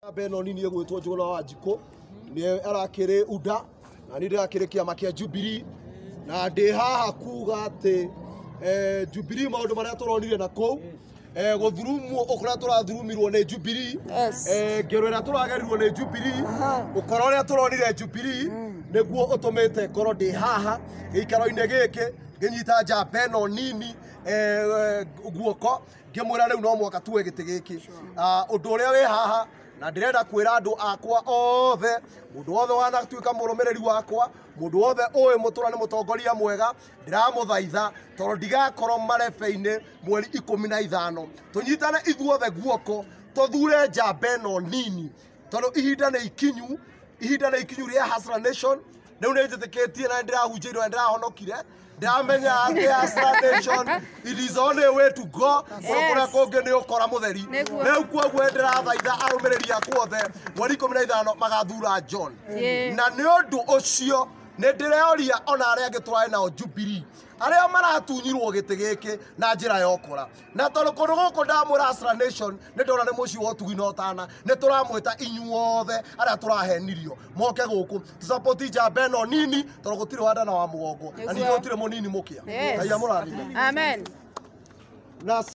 Beno nini egwitwo Njũgũna wa Wanjikũ ni arakiri UDA na ni ndirakiri kiama kia Jubilee na ndi haha kuga ati Jubilee maundu maria turonire na kou guthurumu ukora turathurumirwo ni Jubilee ngero ira turagerirwo ni Jubilee ukora uria turonire Jubilee niguo utumite ngoro ndi haha gikaro-ini giki nginyita njamba ino nini guoko ngimwira riu no mwaka tuwe giti giki undu uria wi haha na ndirenda kwira andu akwa othe mundu wothe wanatuika murumiriri wakwa mundu wothe uwe mutura ni mutongoria mwega ndiramuthaitha tondu ndigakorwo marebe-ini mweri 15 tunyitane ithuothe guoko tuthure njamba ino nini tondu ihinda ni ikinyu ria Hustler Nation riu ni njitikitie na ndirahunjirwo na ndirahonokire ndamenya ati Hustler Nation it is only way to go kuria kungi ni ukora mutheri riu koguo ndirathaitha arumiriri akwa othe mweri 15 magathura John na ni undu ucio ni ndireoria ona aria ngitwara nao Jubilee aria maratunyirwo giti giki na njira ya ukora na tondu kundu guku ndamwira Hustler Nation ni ndona ni muci wa utugi na utana ni turamwita inyuothe aria turahenirio moke guku support njamba ino nini tondu gutiri wandana wa mugongo na ni gutire munini mukia ngai amurathime amen.